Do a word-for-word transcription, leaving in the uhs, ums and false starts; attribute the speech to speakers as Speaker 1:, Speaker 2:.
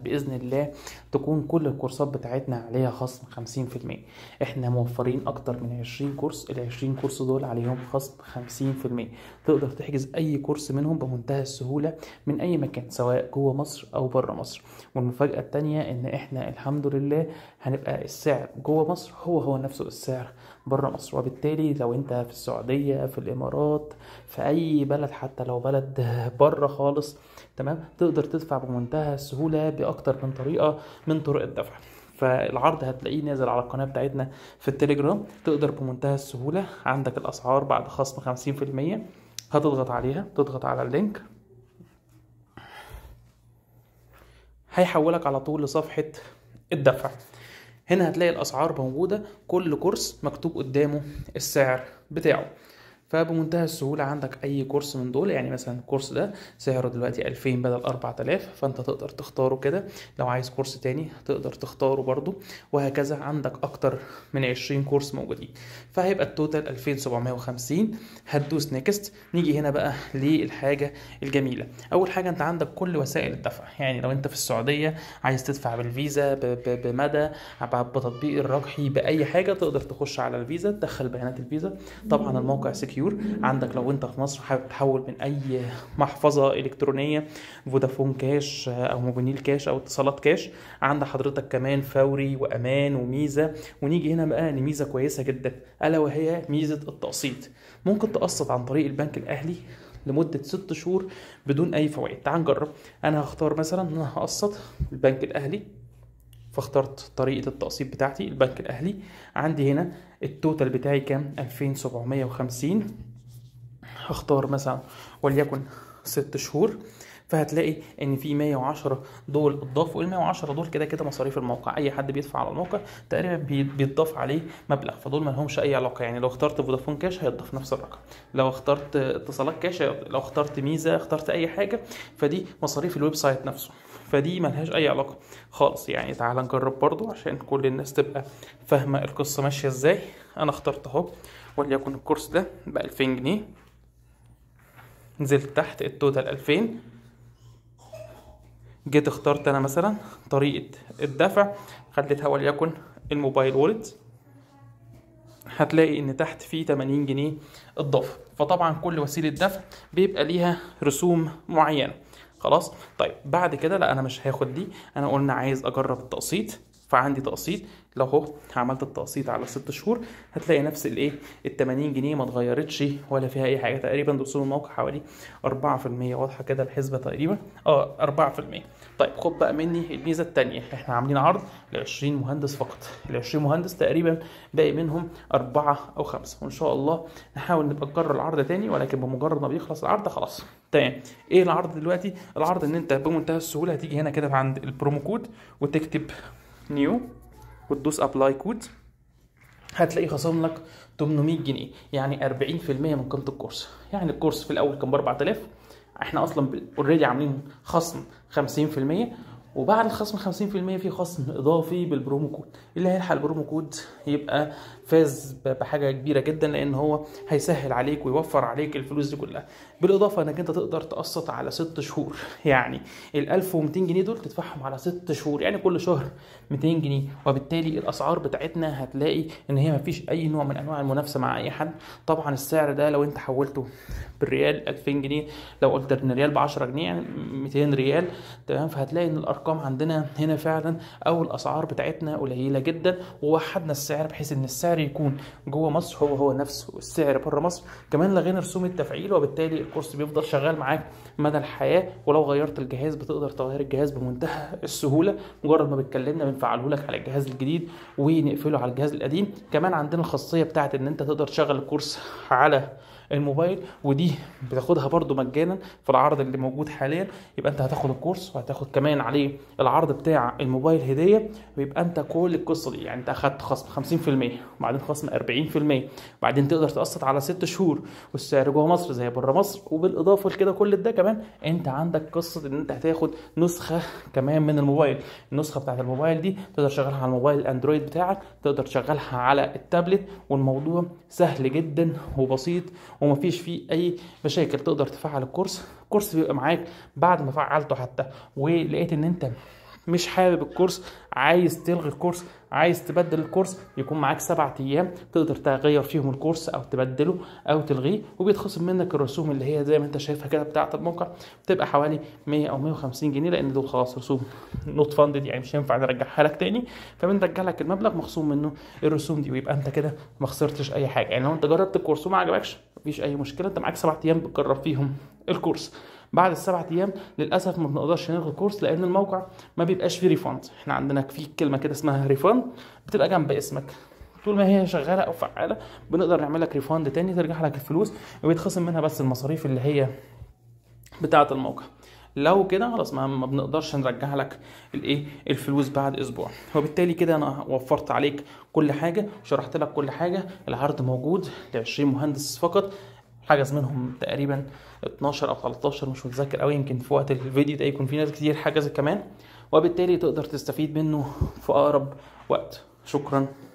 Speaker 1: باذن الله تكون كل الكورسات بتاعتنا عليها خصم خمسين في المية. احنا موفرين اكتر من عشرين كورس، ال عشرين كورس دول عليهم خصم خمسين في المية. تقدر تحجز اي كورس منهم بمنتهى السهوله من اي مكان سواء جوه مصر او بره مصر. والمفاجاه التانية ان احنا الحمد لله هنبقى السعر جوه مصر هو هو نفسه السعر بره مصر، وبالتالي لو انت في السعوديه، في الامارات، في اي بلد، حتى لو بلد بره خالص، تمام، تقدر تدفع بمنتهى السهوله باكتر من طريقه من طرق الدفع. فالعرض هتلاقيه نازل على القناه بتاعتنا في التليجرام. تقدر بمنتهى السهوله، عندك الاسعار بعد خصم خمسين في المية، هتضغط عليها، تضغط على اللينك، هيحولك على طول لصفحه الدفع. هنا هتلاقي الاسعار موجوده، كل كورس مكتوب قدامه السعر بتاعه. فبمنتهى السهولة عندك أي كورس من دول، يعني مثلا الكورس ده سعره دلوقتي ألفين بدل أربعة آلاف، فأنت تقدر تختاره كده. لو عايز كورس تاني تقدر تختاره برضو، وهكذا عندك أكتر من عشرين كورس موجودين، فهيبقى التوتال ألفين وسبعمية وخمسين. هتدوس نيكست. نيجي هنا بقى للحاجة الجميلة. أول حاجة أنت عندك كل وسائل الدفع، يعني لو أنت في السعودية عايز تدفع بالفيزا، بمدى، بتطبيق الرقحي، بأي حاجة تقدر تخش على الفيزا، تدخل بيانات الفيزا. طبعا الموقع سكيور. عندك لو انت في مصر حابب تحول من اي محفظه الكترونيه، فودافون كاش او موبينيل كاش او اتصالات كاش، عند حضرتك كمان فوري وامان وميزه. ونيجي هنا بقى لميزه كويسه جدا، الا وهي ميزه التقسيط. ممكن تقسط عن طريق البنك الاهلي لمده ست شهور بدون اي فوائد. تعال نجرب. انا هختار مثلا ان انا هقسط البنك الاهلي، فاخترت طريقة التقسيط بتاعتي البنك الأهلي. عندي هنا التوتال بتاعي كام؟ ألفين وسبعمية وخمسين. هختار مثلا وليكن ست شهور، فهتلاقي ان في مية وعشرة دول اتضافوا. ال مية وعشرة دول كده كده مصاريف الموقع، اي حد بيدفع على الموقع تقريبا بيتضاف عليه مبلغ، فدول ما لهمش اي علاقه. يعني لو اخترت فودافون كاش هيتضاف نفس الرقم، لو اخترت اتصالات كاش، لو اخترت ميزه، اخترت اي حاجه، فدي مصاريف الويب سايت نفسه، فدي ملهاش اي علاقه خالص. يعني تعال نجرب برضو عشان كل الناس تبقى فاهمه القصه ماشيه ازاي. انا اخترت اهو وليكن الكورس ده ب ألفين جنيه، نزلت تحت التوتال ألفين، جيت اخترت انا مثلا طريقه الدفع، خليتها وليكن الموبايل وولت، هتلاقي ان تحت فيه تمانين جنيه اضافه. فطبعا كل وسيله دفع بيبقى ليها رسوم معينه. خلاص، طيب بعد كده لا انا مش هاخد دي، انا قلنا عايز اجرب التقسيط، فعندي تقسيط. لو هو عملت التقسيط على ست شهور هتلاقي نفس الايه ال تمانين جنيه ما اتغيرتش ولا فيها اي حاجه. تقريبا رسوم الموقع حوالي أربعة في المية، واضحه كده الحسبه تقريبا، اه أربعة في المية. طيب خد بقى مني الميزه الثانيه، احنا عاملين عرض ل عشرين مهندس فقط. ال عشرين مهندس تقريبا باقي منهم أربعة او خمسة، وان شاء الله نحاول نبقى نكرر العرض تاني، ولكن بمجرد ما بيخلص العرض خلاص. تمام. ايه العرض دلوقتي؟ العرض ان انت بمنتهى السهوله هتيجي هنا كده عند البرومو كود وتكتب نيو وتدوس ابلاي كود، هتلاقي خصم لك تمنمية جنيه، يعني أربعين في المية من قيمه الكورس. يعني الكورس في الاول كان ب أربعة آلاف، احنا اصلا اوريدي عاملين خصم خمسين في المية، وبعد الخصم خمسين في المية في خصم اضافي بالبرومو كود. اللي هيلحق البرومو كود يبقى فاز بحاجه كبيره جدا، لان هو هيسهل عليك ويوفر عليك الفلوس دي كلها. بالاضافه انك انت تقدر تقسط على ست شهور، يعني ال ألف ومتين جنيه دول تدفعهم على ست شهور، يعني كل شهر ميتين جنيه. وبالتالي الاسعار بتاعتنا هتلاقي ان هي مفيش اي نوع من انواع المنافسه مع اي حد. طبعا السعر ده لو انت حولته بالريال ألفين جنيه، لو قلت ان الريال ب عشرة جنيه يعني ميتين ريال، تمام، فهتلاقي ان الارقام عندنا هنا فعلا او الاسعار بتاعتنا قليله جدا. ووحدنا السعر بحيث ان السعر يكون جوه مصر هو هو نفسه السعر بره مصر. كمان لغينا رسوم التفعيل، وبالتالي الكورس بيفضل شغال معاك مدى الحياه. ولو غيرت الجهاز بتقدر تغير الجهاز بمنتهى السهوله، مجرد ما بتكلمنا بنفعله لك على الجهاز الجديد ونقفله على الجهاز القديم. كمان عندنا الخاصيه بتاعت ان انت تقدر تشغل الكورس على الموبايل، ودي بتاخدها برضو مجانا في العرض اللي موجود حاليا. يبقى انت هتاخد الكورس وهتاخد كمان عليه العرض بتاع الموبايل هديه، ويبقى انت كل القصه دي يعني انت اخدت خصم خمسين في المية، وبعدين خصم أربعين في المية، وبعدين تقدر تقسط على ست شهور، والسعر جوه مصر زي بره مصر. وبالاضافه لكده كل ده كمان انت عندك قصه ان انت هتاخد نسخه كمان من الموبايل. النسخه بتاعت الموبايل دي تقدر تشغلها على الموبايل الاندرويد بتاعك، تقدر تشغلها على التابلت، والموضوع سهل جدا وبسيط ومفيش فيه اي مشاكل. تقدر تفعل الكورس، الكورس بيبقى معاك بعد ما فعلته حتى ولقيت ان انت مش حابب الكورس، عايز تلغي الكورس، عايز تبدل الكورس، يكون معاك سبعة ايام تقدر تغير فيهم الكورس او تبدله او تلغيه، وبيتخصم منك الرسوم اللي هي زي ما انت شايفها كده بتاعه الموقع، بتبقى حوالي مية او مية وخمسين جنيه، لان دول خلاص رسوم نوت فاندد، يعني مش هينفع نرجعها لك تاني، فبنرجع لك المبلغ مخصوم منه الرسوم دي، ويبقى انت كده ما خسرتش اي حاجه. يعني لو انت جربت الكورس وما عجبكش مفيش اي مشكله، انت معاك سبعة ايام بتجرب فيهم الكورس. بعد السبع ايام للاسف ما بنقدرش نلغي الكورس، لان الموقع ما بيبقاش فيه ريفاند. احنا عندنا في كلمه كده اسمها ريفاند، بتبقى جنب اسمك، طول ما هي شغاله او فعاله بنقدر نعمل لك ريفاند تاني، ترجع لك الفلوس وبيتخصم منها بس المصاريف اللي هي بتاعه الموقع. لو كده خلاص ما ما بنقدرش نرجع لك الايه الفلوس بعد اسبوع. وبالتالي كده انا وفرت عليك كل حاجه، شرحت لك كل حاجه. العرض موجود ل عشرين مهندس فقط، حجز منهم تقريبا اتناشر او تلتاشر مش متذكر قوي، يمكن في وقت الفيديو ده يكون في ناس كتير حجزت كمان، وبالتالي تقدر تستفيد منه في اقرب وقت. شكرا.